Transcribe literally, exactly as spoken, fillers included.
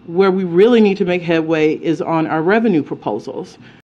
where we really need to make headway is on our revenue proposals.